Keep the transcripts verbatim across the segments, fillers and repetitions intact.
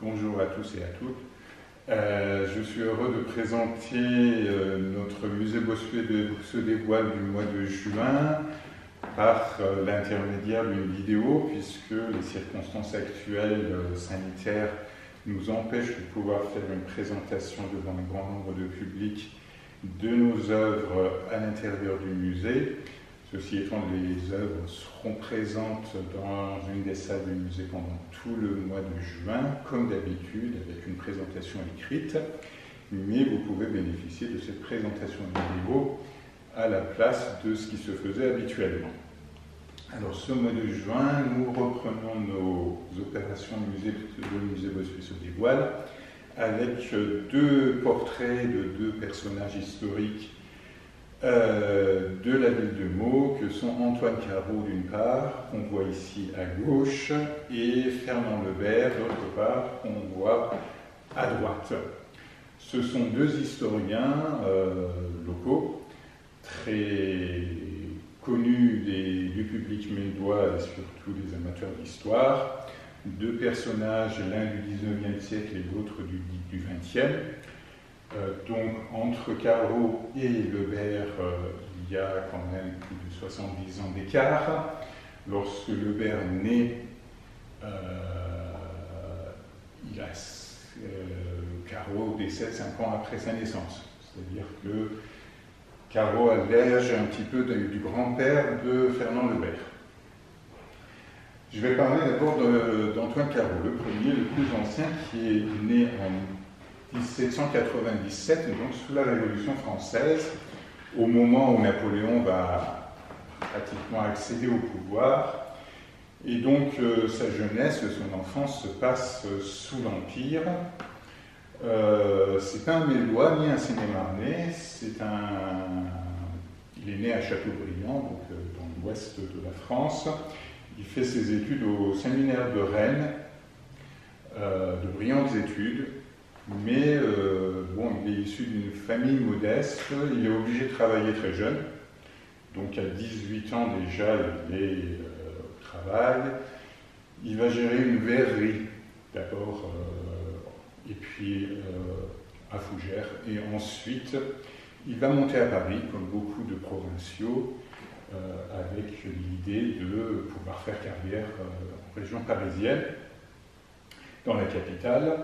Bonjour à tous et à toutes. Euh, je suis heureux de présenter euh, notre musée Bossuet de, se dévoile du mois de juin par euh, l'intermédiaire d'une vidéo, puisque les circonstances actuelles euh, sanitaires nous empêchent de pouvoir faire une présentation devant un grand nombre de publics de nos œuvres à l'intérieur du musée. Ceci étant, les œuvres seront présentes dans une des salles du musée pendant tout le mois de juin, comme d'habitude, avec une présentation écrite, mais vous pouvez bénéficier de cette présentation vidéo à la place de ce qui se faisait habituellement. Alors, ce mois de juin, nous reprenons nos opérations musée, le musée Bossuet se dévoile, avec deux portraits de deux personnages historiques Euh, de la ville de Meaux, que sont Antoine Caraud d'une part, qu'on voit ici à gauche, et Fernand Lebert d'autre part, qu'on voit à droite. Ce sont deux historiens euh, locaux, très connus des, du public médois et surtout des amateurs d'histoire, deux personnages, l'un du dix-neuvième siècle et l'autre du, du vingtième. Euh, donc, entre Caraud et Lebert, euh, il y a quand même plus de soixante-dix ans d'écart. Lorsque Lebert naît, euh, il a, euh, Caraud décède cinq ans après sa naissance. C'est-à-dire que Caraud allège un petit peu de, du grand-père de Fernand Lebert. Je vais parler d'abord d'Antoine Caraud, le premier, le plus ancien, qui est né en mille sept cent quatre-vingt-dix-sept, donc sous la Révolution française, au moment où Napoléon va pratiquement accéder au pouvoir. Et donc euh, sa jeunesse, son enfance se passe sous l'Empire. Euh, c'est pas un Médois ni un Seine-et-Marnais, c'est un... il est né à Châteaubriand, donc euh, dans l'ouest de la France. Il fait ses études au séminaire de Rennes, euh, de brillantes études. Mais euh, bon, il est issu d'une famille modeste, il est obligé de travailler très jeune. Donc à dix-huit ans déjà, il est euh, au travail. Il va gérer une verrerie d'abord, euh, et puis euh, à Fougères. Et ensuite, il va monter à Paris, comme beaucoup de provinciaux, euh, avec l'idée de pouvoir faire carrière euh, en région parisienne, dans la capitale.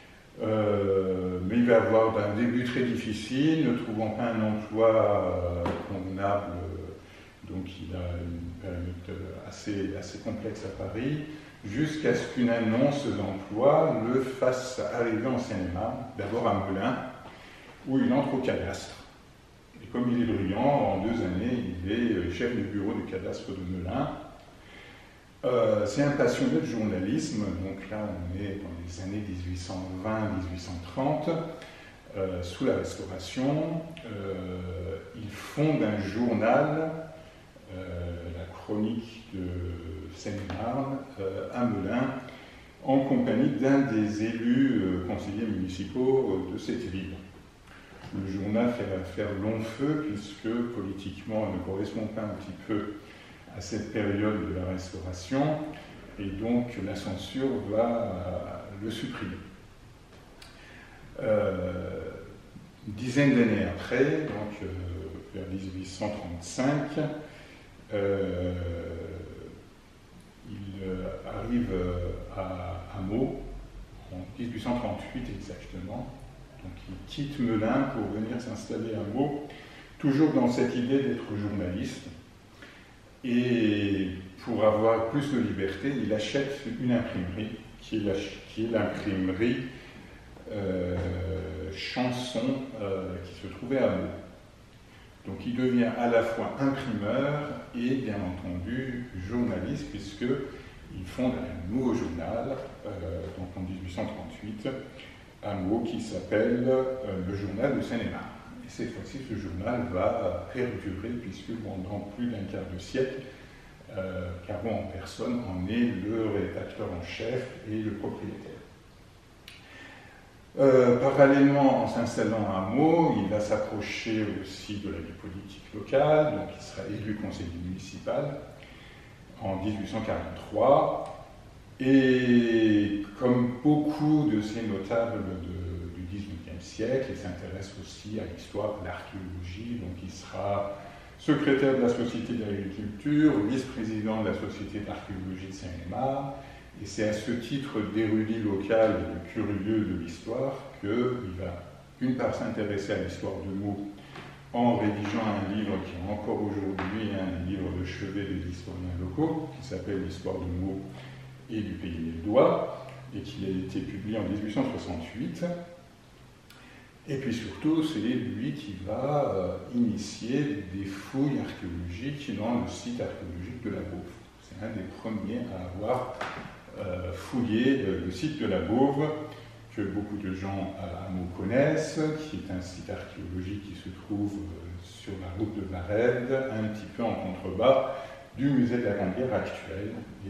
Euh, mais il va avoir un début très difficile, ne trouvant pas un emploi euh, convenable, donc il a une période assez, assez complexe à Paris, jusqu'à ce qu'une annonce d'emploi le fasse arriver en Seine-et-Marne, d'abord à Melun, où il entre au cadastre. Et comme il est brillant, en deux années, il est chef du bureau du cadastre de Melun. Euh, c'est un passionné de journalisme, donc là on est dans les années dix-huit cent vingt à dix-huit cent trente, euh, sous la Restauration. Euh, il fonde un journal, euh, la Chronique de Seine-et-Marne, euh, à Melun, en compagnie d'un des élus euh, conseillers municipaux de cette ville. Le journal fait faire long feu, puisque politiquement il ne correspond pas un petit peu à cette période de la Restauration, et donc la censure va euh, le supprimer. Euh, une dizaine d'années après, donc euh, vers dix-huit cent trente-cinq, euh, il euh, arrive à, à Meaux, en dix-huit cent trente-huit exactement, donc il quitte Melun pour venir s'installer à Meaux, toujours dans cette idée d'être journaliste. Et pour avoir plus de liberté, il achète une imprimerie, qui est l'imprimerie euh, Chanson, euh, qui se trouvait à Meaux. Donc il devient à la fois imprimeur et bien entendu journaliste, puisqu'il fonde un nouveau journal, euh, donc en dix-huit cent trente-huit, à Meaux, qui s'appelle euh, le Journal de Seine-et-Marne. Et cette fois-ci, ce journal va perdurer, puisque pendant plus d'un quart de siècle, euh, Caraud en personne en est le rédacteur en chef et le propriétaire. Euh, parallèlement, en s'installant à Meaux, il va s'approcher aussi de la vie politique locale, donc il sera élu conseiller municipal en dix-huit cent quarante-trois. Et comme beaucoup de ces notables de, du dix-neuvième siècle, il s'intéresse aussi à l'histoire de l'archéologie, donc il sera secrétaire de la Société d'agriculture, vice-président de la Société d'archéologie de Seine-et-Marne, et c'est à ce titre d'érudit local et de curieux de l'histoire qu'il va, d'une part, s'intéresser à l'histoire de Meaux en rédigeant un livre qui est encore aujourd'hui un livre de chevet des historiens locaux, qui s'appelle l'Histoire de Meaux et du Pays Meldois, et qui a été publié en dix-huit cent soixante-huit. Et puis surtout, c'est lui qui va euh, initier des fouilles archéologiques dans le site archéologique de la Bauve. C'est un des premiers à avoir euh, fouillé le site de la Bauve, que beaucoup de gens à Meaux connaissent, qui est un site archéologique qui se trouve euh, sur la route de Varennes, un petit peu en contrebas du musée de la Grande Guerre actuel, et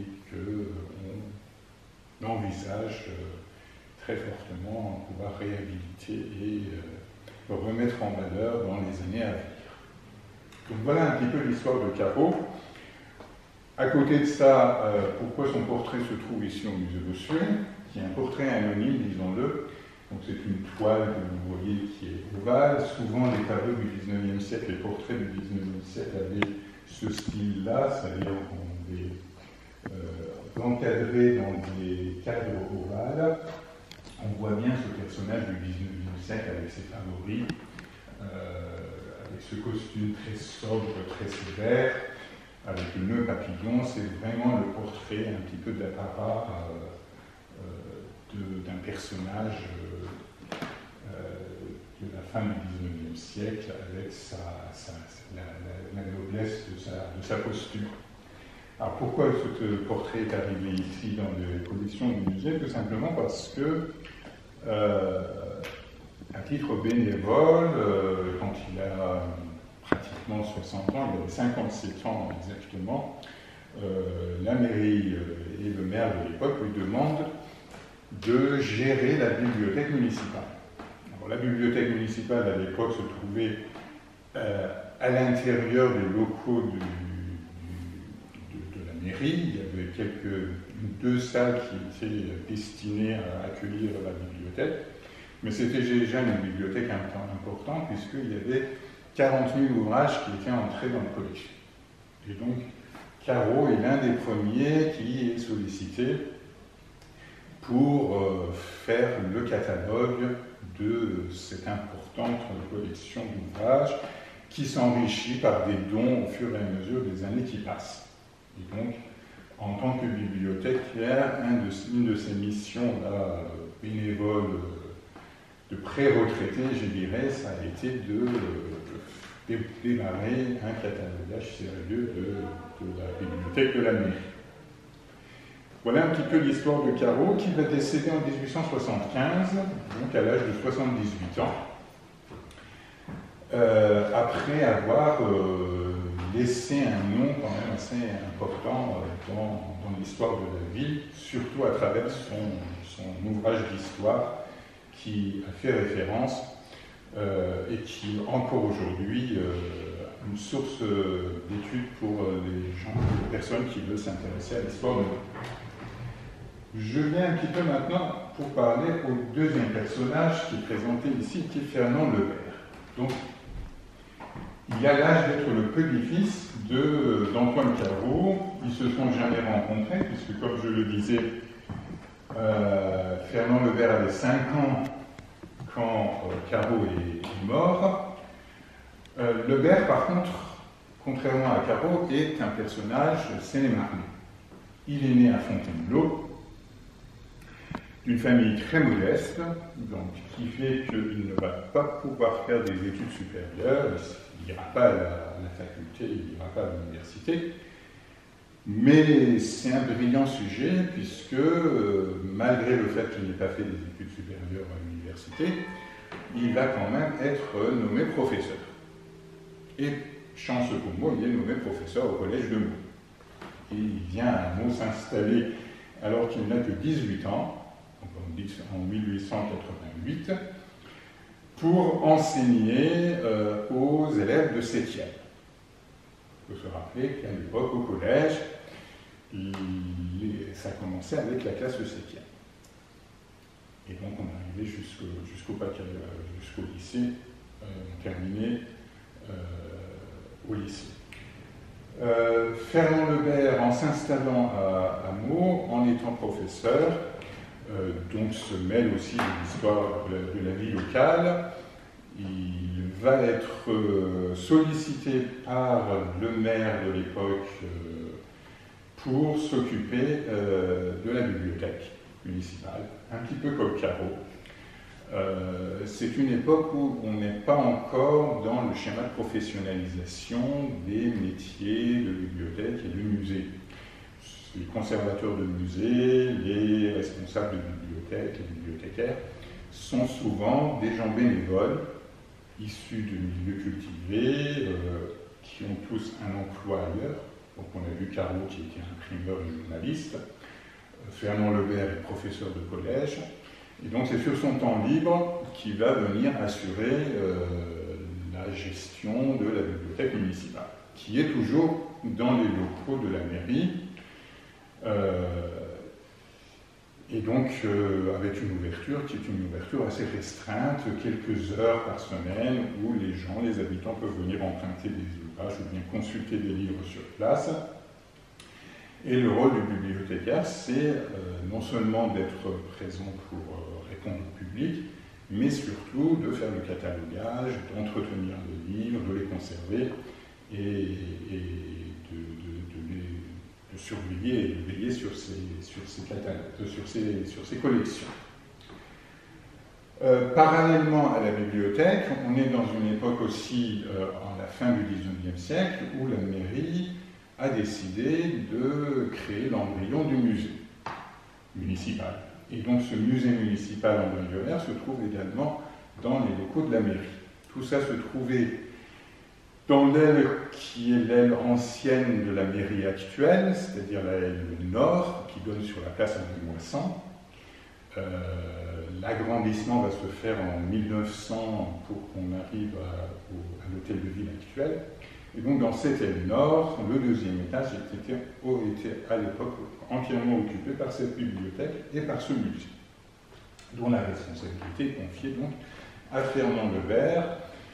qu'on euh, envisage euh, très fortement pouvoir réhabiliter et euh, remettre en valeur dans les années à venir. Donc voilà un petit peu l'histoire de Carreau. À côté de ça, euh, pourquoi son portrait se trouve ici au musée Bossuet, qui est un portrait anonyme, disons-le. Donc c'est une toile que vous voyez qui est ovale. Souvent les tableaux du dix-neuvième siècle, les portraits du dix-neuvième siècle avaient ce style-là, c'est-à-dire qu'on est euh, encadré dans des cadres ovales. On voit bien ce personnage du dix-neuvième siècle avec ses favoris, euh, avec ce costume très sobre, très sévère, avec le nœud papillon. C'est vraiment le portrait un petit peu d'apparat euh, euh, d'un personnage euh, euh, de la fin du dix-neuvième siècle, avec sa, sa, la, la, la noblesse de sa, de sa posture. Alors pourquoi ce portrait est arrivé ici dans les collections du musée? Tout simplement parce que, euh, à titre bénévole, euh, quand il a pratiquement soixante ans, il avait cinquante-sept ans exactement, euh, la mairie et le maire de l'époque lui demandent de gérer la bibliothèque municipale. Alors, la bibliothèque municipale à l'époque se trouvait euh, à l'intérieur des locaux du mairie. Il y avait quelques, deux salles qui étaient destinées à accueillir la bibliothèque, mais c'était déjà une bibliothèque importante puisqu'il y avait quarante mille ouvrages qui étaient entrés dans la collection. Et donc, Carreau est l'un des premiers qui est sollicité pour euh, faire le catalogue de cette importante collection d'ouvrages qui s'enrichit par des dons au fur et à mesure des années qui passent. Et donc, en tant que bibliothécaire, un de, une de ses missions là, bénévoles de pré-retraité, je dirais, ça a été de, de, de démarrer un catalogage sérieux de, de la bibliothèque de la mairie. Voilà un petit peu l'histoire de Carreau, qui va décéder en dix-huit cent soixante-quinze, donc à l'âge de soixante-dix-huit ans, euh, après avoir euh, laissé un nom quand même assez important euh, dans, dans l'histoire de la ville, surtout à travers son, son ouvrage d'histoire qui a fait référence euh, et qui, encore aujourd'hui, euh, une source d'études pour les gens, les personnes qui veulent s'intéresser à l'histoire de la ville. Je viens un petit peu maintenant pour parler au deuxième personnage qui est présenté ici, qui est Fernand Lebert. Donc, il a l'âge d'être le petit-fils d'Antoine Carreau. Ils ne se sont jamais rencontrés, puisque, comme je le disais, euh, Fernand Lebert avait cinq ans quand euh, Carreau est, est mort. Euh, Lebert, par contre, contrairement à Carreau, est un personnage seine-et-marnais. Il est né à Fontainebleau, d'une famille très modeste, donc, qui fait qu'il ne va pas pouvoir faire des études supérieures, il n'ira pas à la, à la faculté, il n'ira pas à l'université, mais c'est un brillant sujet, puisque euh, malgré le fait qu'il n'ait pas fait des études supérieures à l'université, il va quand même être nommé professeur. Et, chance pour moi, il est nommé professeur au collège de Meaux. Et il vient à Meaux s'installer alors qu'il n'a que dix-huit ans, en mille huit cent quatre-vingt-huit, pour enseigner euh, aux élèves de septième. Il faut se rappeler qu'à l'époque, au collège, les, ça a commencé avec la classe de septième. Et donc on est arrivé jusqu'au jusqu'au jusqu'au lycée, euh, on terminait euh, au lycée. Euh, Fernand Lebert, en s'installant à, à Meaux, en étant professeur, euh, donc se mêle aussi de l'histoire de, de la vie locale. Il va être euh, sollicité par le maire de l'époque euh, pour s'occuper euh, de la bibliothèque municipale, un petit peu comme Carreau. Euh, c'est une époque où on n'est pas encore dans le schéma de professionnalisation des métiers de bibliothèque et de musée. Les conservateurs de musées, les responsables de bibliothèques, les bibliothécaires, sont souvent des gens bénévoles, issus de milieux cultivés, euh, qui ont tous un emploi ailleurs. Donc on a vu Carreau qui était imprimeur et journaliste, Fernand Lebert est professeur de collège, et donc c'est sur son temps libre qu'il va venir assurer euh, la gestion de la bibliothèque municipale, qui est toujours dans les locaux de la mairie, euh, et donc euh, avec une ouverture qui est une ouverture assez restreinte, quelques heures par semaine, où les gens, les habitants peuvent venir emprunter des ouvrages ou bien consulter des livres sur place. Et le rôle du bibliothécaire, c'est euh, non seulement d'être présent pour euh, répondre au public, mais surtout de faire le catalogage, d'entretenir les livres, de les conserver et, et de, de, de, les, de surveiller et de veiller sur ces, sur ces, catalogues, sur ces, sur ces collections. Euh, parallèlement à la bibliothèque, on est dans une époque aussi, euh, en la fin du dix-neuvième siècle, où la mairie a décidé de créer l'embryon du musée municipal. Et donc ce musée municipal embryonnaire se trouve également dans les locaux de la mairie. Tout ça se trouvait dans l'aile qui est l'aile ancienne de la mairie actuelle, c'est-à-dire l'aile nord, qui donne sur la place André Moissan. Euh, L'agrandissement va se faire en mille neuf cents pour qu'on arrive à, à l'hôtel de ville actuel. Et donc dans cette aile nord, le deuxième étage était, était à l'époque entièrement occupé par cette bibliothèque et par ce musée, dont la responsabilité est confiée donc à Fernand Lebert.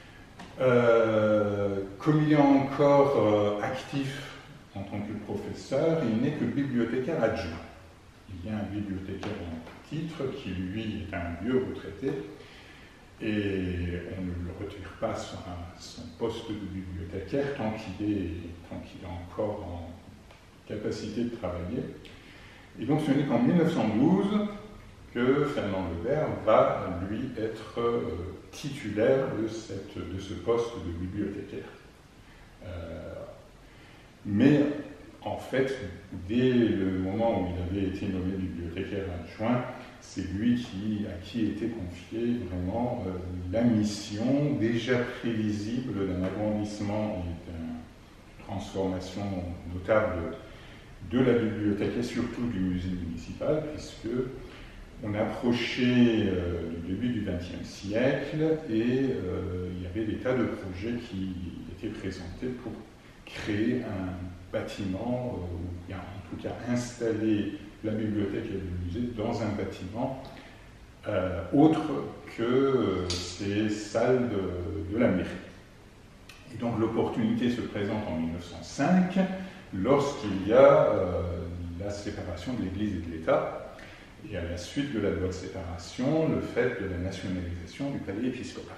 Euh, comme il est encore euh, actif en tant que professeur, il n'est que bibliothécaire adjoint. Il y a un bibliothécaire en titre qui, lui, est un vieux retraité, et on ne le retire pas son, son poste de bibliothécaire tant qu'il est, tant qu'il est encore en capacité de travailler. Et donc ce n'est qu'en mille neuf cent douze que Fernand Lebert va, lui, être euh, titulaire de, cette, de ce poste de bibliothécaire. Euh, mais en fait, dès le moment où il avait été nommé bibliothécaire adjoint, c'est lui qui, à qui était confiée vraiment euh, la mission déjà prévisible d'un agrandissement et d'une transformation notable de la bibliothèque et surtout du musée municipal, puisque on approchait euh, du début du vingtième siècle et euh, il y avait des tas de projets qui étaient présentés pour créer un bâtiment, euh, ou bien en tout cas installer la bibliothèque et le musée dans un bâtiment euh, autre que euh, ces salles de, de la mairie. Et donc l'opportunité se présente en mille neuf cent cinq, lorsqu'il y a euh, la séparation de l'Église et de l'État, et à la suite de la loi de séparation, le fait de la nationalisation du palais épiscopal.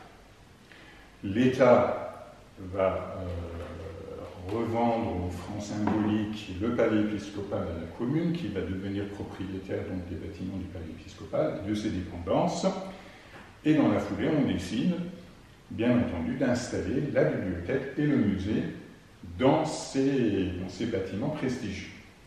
L'État va euh, revendre aux francs symboliques le palais épiscopal à la commune, qui va devenir propriétaire donc des bâtiments du palais épiscopal et de ses dépendances, et dans la foulée, on décide, bien entendu, d'installer la bibliothèque et le musée dans ces, dans ces bâtiments prestigieux.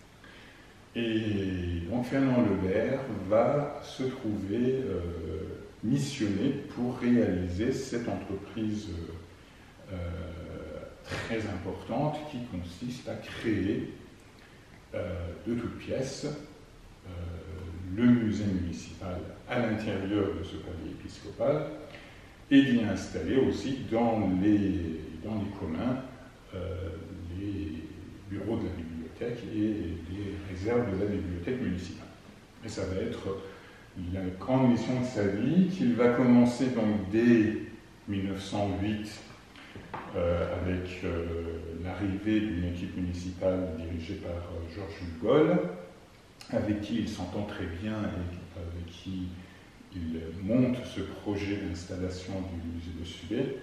Et donc Fernand Lebert va se trouver euh, missionné pour réaliser cette entreprise euh, très importante qui consiste à créer euh, de toutes pièces euh, le musée municipal à l'intérieur de ce palais épiscopal et d'y installer aussi dans les, dans les communs euh, les bureaux de la bibliothèque bibliothèque et des réserves de la bibliothèque municipale. Et ça va être la grande mission de sa vie, qu'il va commencer donc dès mille neuf cent huit euh, avec euh, l'arrivée d'une équipe municipale dirigée par euh, Georges Hugol, avec qui il s'entend très bien et avec qui il monte ce projet d'installation du musée Bossuet,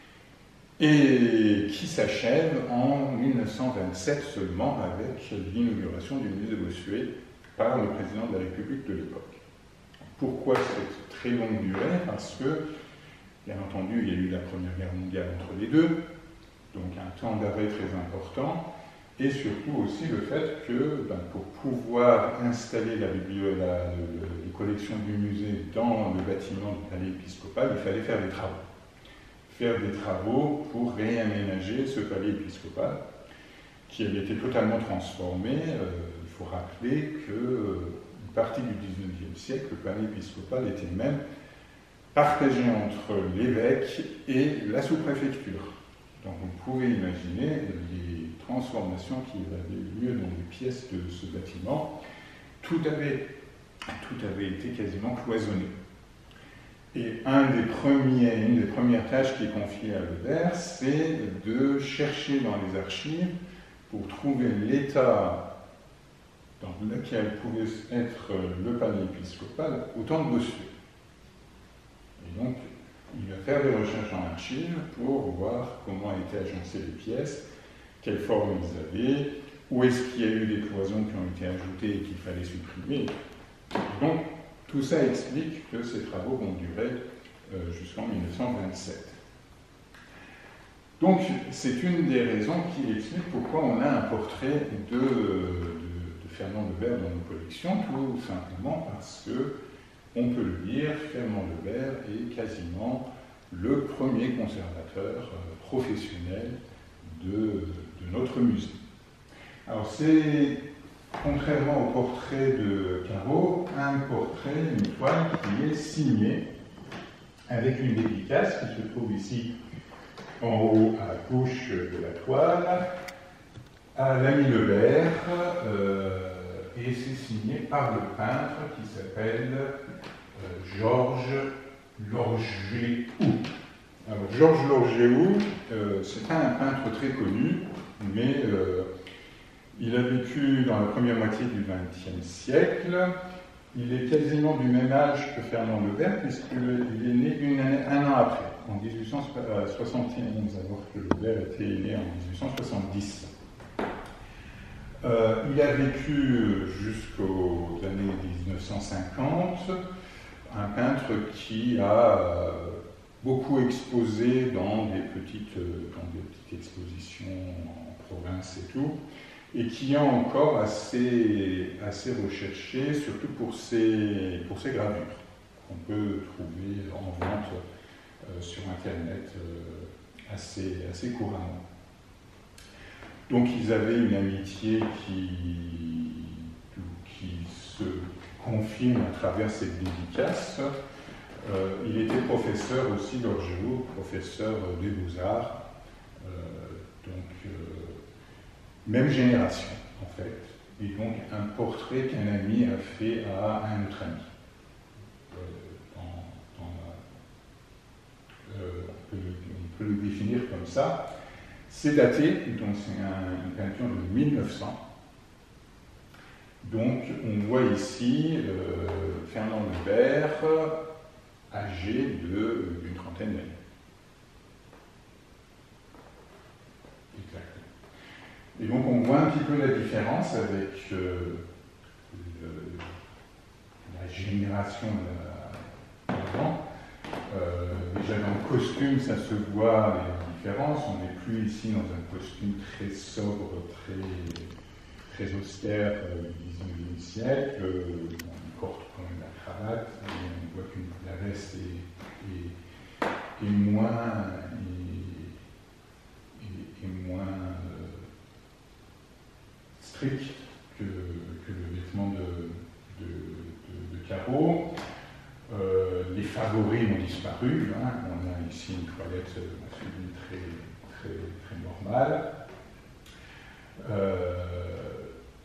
et qui s'achève en mille neuf cent vingt-sept seulement avec l'inauguration du musée Bossuet par le président de la République de l'époque. Pourquoi cette très longue durée? Parce que, bien entendu, il y a eu la Première Guerre mondiale entre les deux, donc un temps d'arrêt très important, et surtout aussi le fait que, ben, pour pouvoir installer la, la, les collections du musée dans le bâtiment du palais épiscopal, il fallait faire des travaux. Faire des travaux pour réaménager ce palais épiscopal, qui avait été totalement transformé. Euh, il faut rappeler que euh, une partie du dix-neuvième siècle, le palais épiscopal était même partagé entre l'évêque et la sous-préfecture. Donc vous pouvez imaginer les transformations qui avaient lieu dans les pièces de ce bâtiment. Tout avait, tout avait été quasiment cloisonné. Et un des premiers, une des premières tâches qui est confiée à Lebert, c'est de chercher dans les archives pour trouver l'état dans lequel pouvait être le palais épiscopal au temps de Bossuet. Et donc, il va faire des recherches en archives pour voir comment étaient agencées les pièces, quelle forme ils avaient, où est-ce qu'il y a eu des cloisons qui ont été ajoutées et qu'il fallait supprimer. Et donc, tout ça explique que ces travaux vont durer euh, jusqu'en mille neuf cent vingt-sept. Donc, c'est une des raisons qui explique pourquoi on a un portrait de, de, de Fernand Lebert dans nos collections, tout simplement parce que, on peut le dire, Fernand Lebert est quasiment le premier conservateur euh, professionnel de, de notre musée. Alors, c'est, contrairement au portrait de Caro, un portrait, une toile qui est signée avec une dédicace qui se trouve ici en haut à gauche de la toile, à l'ami Lebert, euh, et c'est signé par le peintre qui s'appelle euh, Georges Lorgéou. Alors, Georges Lorgéou, euh, c'est pas un peintre très connu, mais euh, il a vécu dans la première moitié du vingtième siècle. Il est quasiment du même âge que Fernand Lebert, puisqu'il est né une année, un an après, en dix-huit cent soixante et onze, alors que Lebert était né en dix-huit cent soixante-dix. Euh, il a vécu jusqu'aux années mille neuf cent cinquante, un peintre qui a euh, beaucoup exposé dans des, petites, dans des petites expositions en province et tout, et qui est encore assez, assez recherché, surtout pour ses, pour ses gravures, qu'on peut trouver en vente euh, sur Internet euh, assez, assez couramment. Donc ils avaient une amitié qui, qui se confirme à travers cette dédicace. Euh, il était professeur aussi d'Orgéo, professeur des Beaux-Arts, euh, donc euh, même génération en fait, et donc un portrait qu'un ami a fait à un autre ami. Euh, dans, dans la, euh, on, peut, on peut le définir comme ça. C'est daté, donc c'est un, une peinture de mille neuf cents. Donc on voit ici euh, Fernand Lebert, âgé d'une trentaine d'années. Exactement. Et donc on voit un petit peu la différence avec euh, le, la génération d'avant. Euh, déjà dans le costume, ça se voit les différences. On n'est plus ici dans un costume très sobre, très, très austère euh, du dix-neuvième siècle. Euh, on porte quand même la cravate, et on voit que la veste est, est, est moins, est, est, est moins euh, strict que, que le vêtement de, de, de, de carreau. Euh, les favoris ont disparu, hein. On a ici une toilette masculine très, très, très normale. Euh,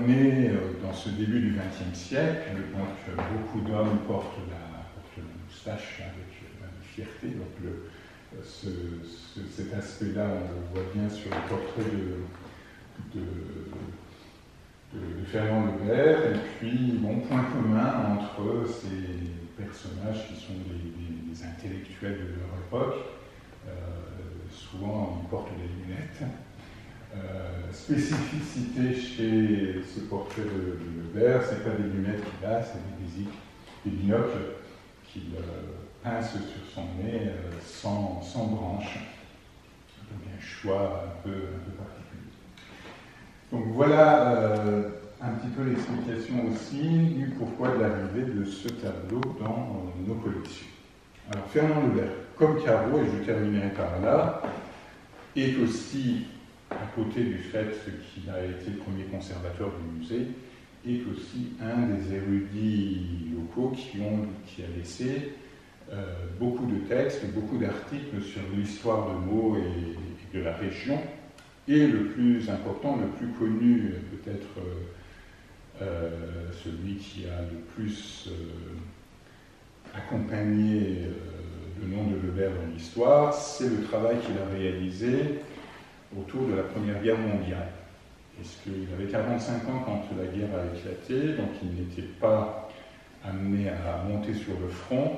on est dans ce début du vingtième siècle, donc beaucoup d'hommes portent la, portent la moustache avec une fierté. Donc le, ce, ce, cet aspect-là, on le voit bien sur le portrait de, de, de, de Fernand Lebert. Et puis, bon, point commun entre ces personnages qui sont des, des, des intellectuels de leur époque. Euh, souvent, ils portent des lunettes. Euh, spécificité chez ce portrait de, de Lebert, c'est pas des lunettes qu'il a, c'est des, des binocles qu'il euh, pince sur son nez euh, sans, sans branche. Donc un choix un peu, un peu particulier. Donc voilà euh, un petit peu l'explication aussi du pourquoi de l'arrivée de ce tableau dans euh, nos collections. Alors Fernand Lebert, comme Carreau, et je terminerai par là, est aussi, à côté du fait qu'il a été le premier conservateur du musée, est aussi un des érudits locaux qui, ont, qui a laissé euh, beaucoup de textes, beaucoup d'articles sur l'histoire de Meaux et, et de la région. Et le plus important, le plus connu, peut-être euh, euh, celui qui a le plus euh, accompagné euh, le nom de Lebert dans l'histoire, c'est le travail qu'il a réalisé autour de la Première Guerre mondiale. Puisqu'il avait quarante-cinq ans quand la guerre a éclaté, donc il n'était pas amené à monter sur le front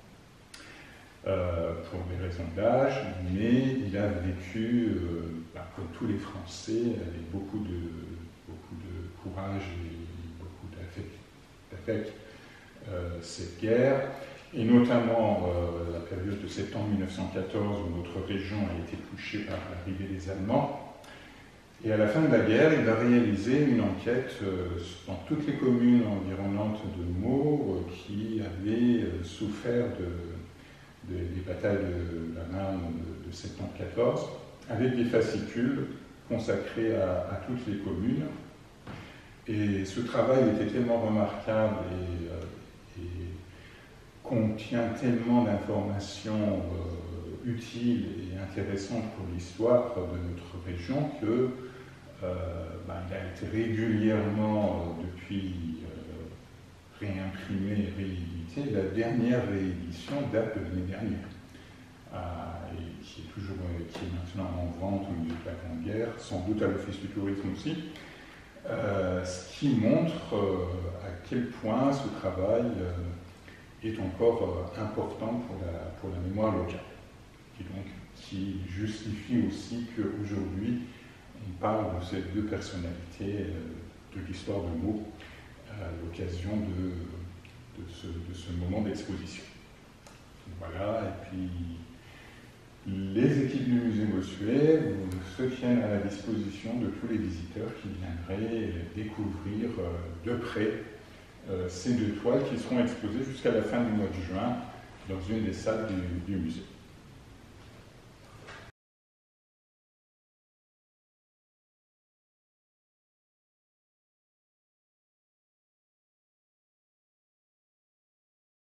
euh, pour des raisons d'âge, mais il a vécu, euh, bah, comme tous les Français, avec beaucoup de, beaucoup de courage et beaucoup d'affect, euh, cette guerre. Et notamment euh, la période de septembre mille neuf cent quatorze où notre région a été touchée par l'arrivée des Allemands. Et à la fin de la guerre, il a réalisé une enquête euh, dans toutes les communes environnantes de Meaux euh, qui avaient euh, souffert de, de, des batailles de la Marne de, de septembre quatorze, avec des fascicules consacrés à, à toutes les communes. Et ce travail était tellement remarquable et, euh, et contient tellement d'informations euh, utiles et intéressantes pour l'histoire de notre région que euh, ben, il a été régulièrement, euh, depuis, euh, réimprimé et réédité. La dernière réédition date de l'année dernière, euh, et qui est toujours euh, qui est maintenant en vente au milieu de la Grande Guerre, sans doute à l'Office du tourisme aussi, euh, ce qui montre euh, à quel point ce travail euh, est encore euh, important pour la, pour la mémoire locale, qui, donc, qui justifie aussi qu'aujourd'hui, on parle de ces deux personnalités euh, de l'histoire de Meaux à l'occasion de, de, ce, de ce moment d'exposition. Voilà, et puis les équipes du musée Bossuet se tiennent à la disposition de tous les visiteurs qui viendraient découvrir euh, de près Euh, ces deux toiles qui seront exposées jusqu'à la fin du mois de juin dans une des salles du, du musée.